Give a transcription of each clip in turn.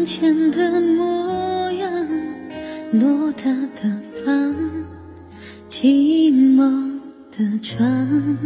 眼前的模样，偌大的房，寂寞的床，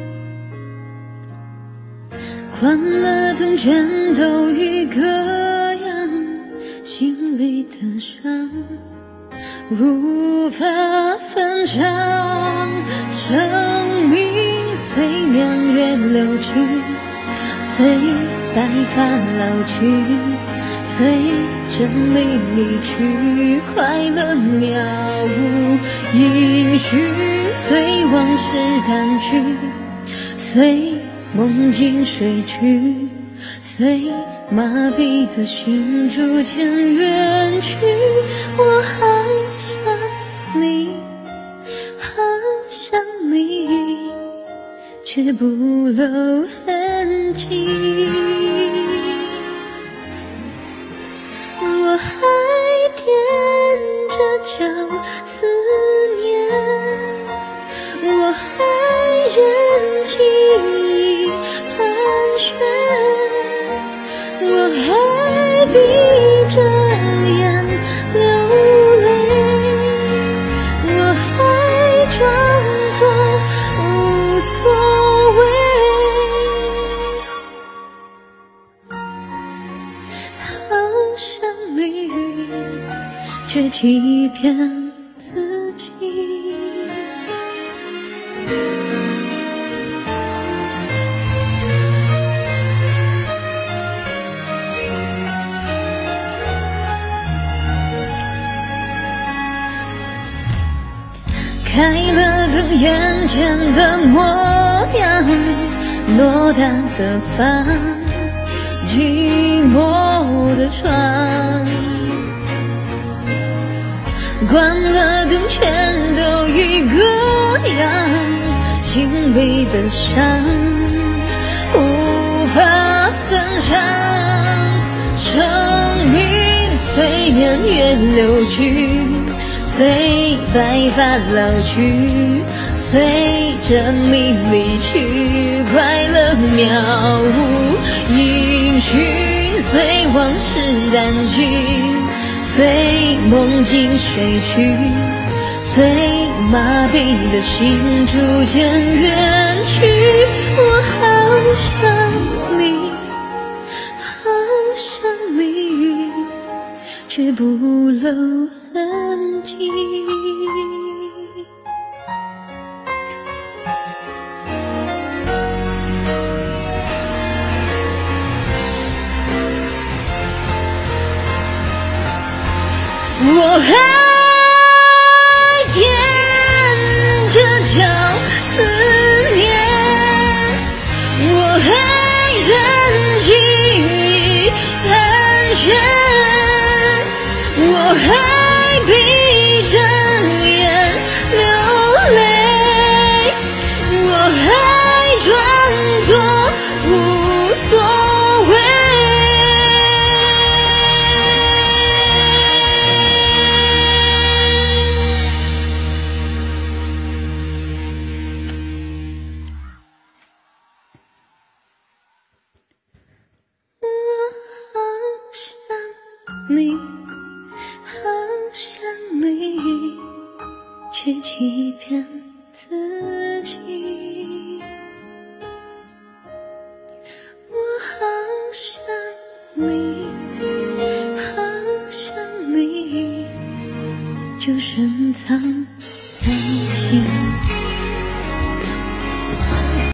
关了灯全都一个样，心里的伤无法分享。生命随年月流去，随白发老去，随着你离去，快乐渺无音讯，随往事淡去，随梦境睡去，随麻痹的心逐渐远去。我好想你，好想你，却不露痕迹。我还踮着脚思念，我还任记忆盘旋，我还闭着眼流泪，我还装作无所谓，好想你，却欺骗自己。开了灯，眼前的模样，偌大的房，寂寞的床，关了灯全都一个样，心里的伤无法分享。生命随年月流去，随白发老去，随着你离去，快乐渺无音讯，随往事淡去，随梦境睡去，随麻痹的心逐渐远去。我好想你，好想你，却不露痕迹。我还踮着脚思念，我还任记忆盘旋，我还闭着眼流泪，我还装作无所谓。你好想你，却欺骗自己。我好想你，好想你，就深藏